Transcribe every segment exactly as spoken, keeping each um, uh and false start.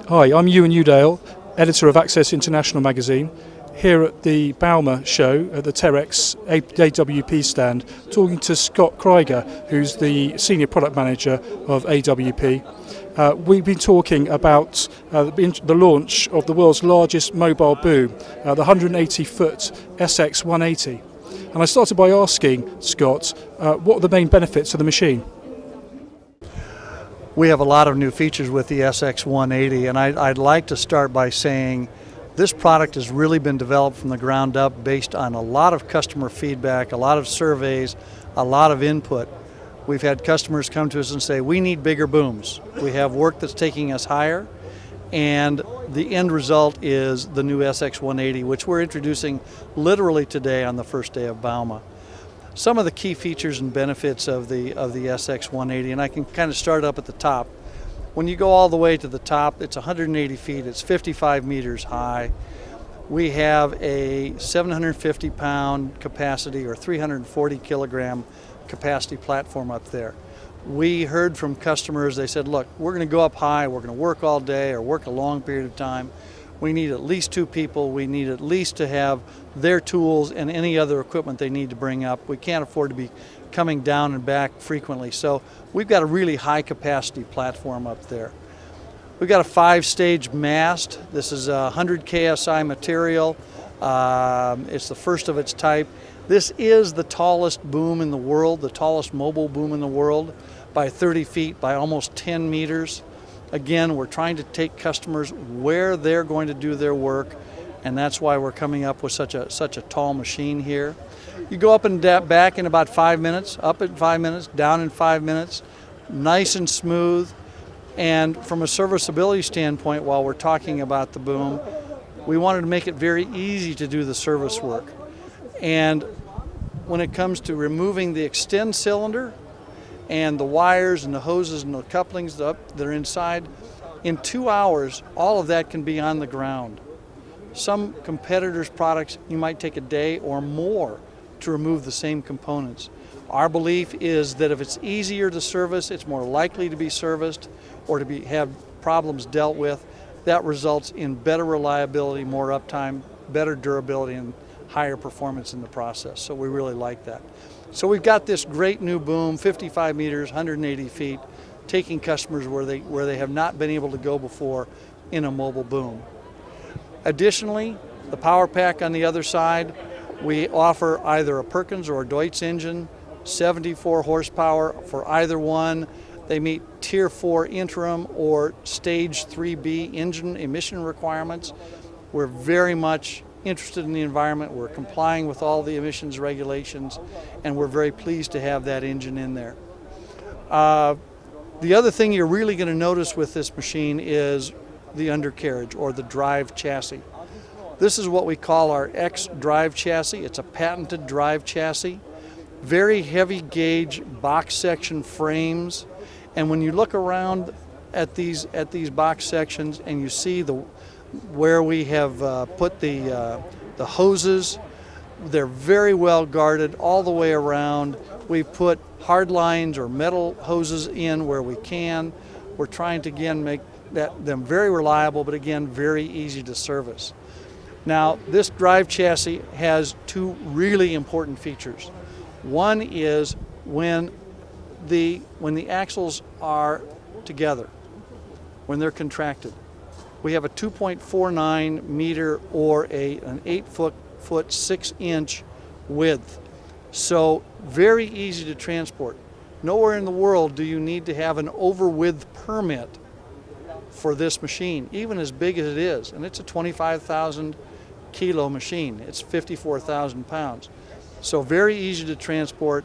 Hi, I'm Ewan Udale, editor of Access International magazine, here at the Bauma show at the Terex A W P stand, talking to Scott Krieger, who's the senior product manager of A W P. Uh, we've been talking about uh, the launch of the world's largest mobile boom, uh, the one hundred eighty foot S X one eighty. And I started by asking Scott, uh, what are the main benefits of the machine? We have a lot of new features with the S X one eighty, and I'd, I'd like to start by saying this product has really been developed from the ground up based on a lot of customer feedback, a lot of surveys, a lot of input. We've had customers come to us and say, we need bigger booms. We have work that's taking us higher, and the end result is the new S X one eighty, which we're introducing literally today on the first day of Bauma. Some of the key features and benefits of the of the S X one eighty, and I can kind of start up at the top. When you go all the way to the top, it's one hundred eighty feet, it's fifty-five meters high. We have a seven hundred fifty pound capacity or three hundred forty kilogram capacity platform up there. We heard from customers, they said, look, we're going to go up high, we're going to work all day or work a long period of time. We need at least two people, we need at least to have their tools and any other equipment they need to bring up. We can't afford to be coming down and back frequently. So we've got a really high capacity platform up there. We've got a five stage mast. This is a one hundred K S I material. Um, it's the first of its type. This is the tallest boom in the world, the tallest mobile boom in the world, by thirty feet, by almost ten meters. Again, we're trying to take customers where they're going to do their work, and that's why we're coming up with such a such a tall machine here. You go up and back in about five minutes, up in five minutes, down in five minutes, nice and smooth. And from a serviceability standpoint, while we're talking about the boom, we wanted to make it very easy to do the service work. And when it comes to removing the extend cylinder and the wires and the hoses and the couplings that are inside, in two hours, all of that can be on the ground. Some competitors' products, you might take a day or more to remove the same components. Our belief is that if it's easier to service, it's more likely to be serviced or to be, have problems dealt with. That results in better reliability, more uptime, better durability, and higher performance in the process. So we really like that. So we've got this great new boom, fifty-five meters, one hundred eighty feet, taking customers where they, where they have not been able to go before in a mobile boom. Additionally, the power pack on the other side, we offer either a Perkins or a Deutz engine, seventy-four horsepower for either one. They meet Tier four interim or Stage three B engine emission requirements. We're very much interested in the environment, we're complying with all the emissions regulations, and we're very pleased to have that engine in there. Uh, the other thing you're really going to notice with this machine is the undercarriage or the drive chassis. This is what we call our X drive chassis. It's a patented drive chassis. Very heavy gauge box section frames, and when you look around at these at these box sections and you see the where we have uh, put the, uh, the hoses, they're very well guarded all the way around. We've put hard lines or metal hoses in where we can. We're trying to again make that, them very reliable, but again very easy to service. Now this drive chassis has two really important features. One is when the, when the axles are together, when they're contracted. We have a two point four nine meter or a, an eight foot, foot six inch width. So very easy to transport. Nowhere in the world do you need to have an over width permit for this machine, even as big as it is. And it's a twenty-five thousand kilo machine. It's fifty-four thousand pounds. So very easy to transport.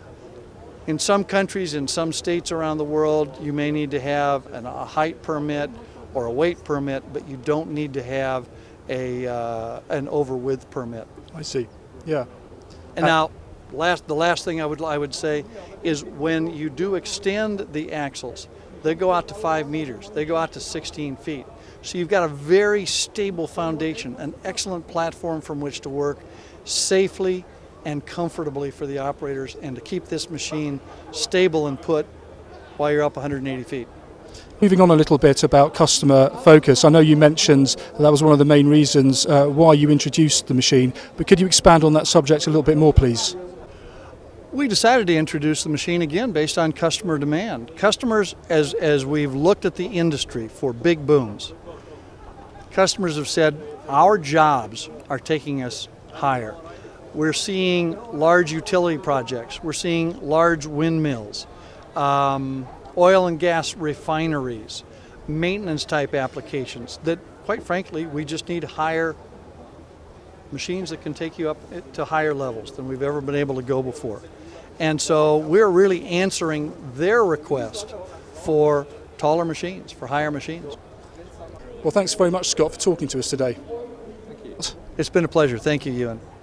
In some countries, in some states around the world, you may need to have an, a height permit or a weight permit, but you don't need to have a uh, an over width permit. I see. Yeah. And uh, now, last the last thing I would I would say is when you do extend the axles, they go out to five meters. They go out to sixteen feet. So you've got a very stable foundation, an excellent platform from which to work safely and comfortably for the operators, and to keep this machine stable and put while you're up one hundred eighty feet. Moving on a little bit about customer focus, I know you mentioned that, that was one of the main reasons uh, why you introduced the machine, but could you expand on that subject a little bit more, please? We decided to introduce the machine again based on customer demand. Customers, as, as we've looked at the industry for big booms, customers have said our jobs are taking us higher. We're seeing large utility projects, we're seeing large windmills, um, oil and gas refineries, maintenance type applications that, quite frankly, we just need higher machines that can take you up to higher levels than we've ever been able to go before. And so we're really answering their request for taller machines, for higher machines. Well, thanks very much, Scott, for talking to us today. It's been a pleasure. Thank you, Ewan.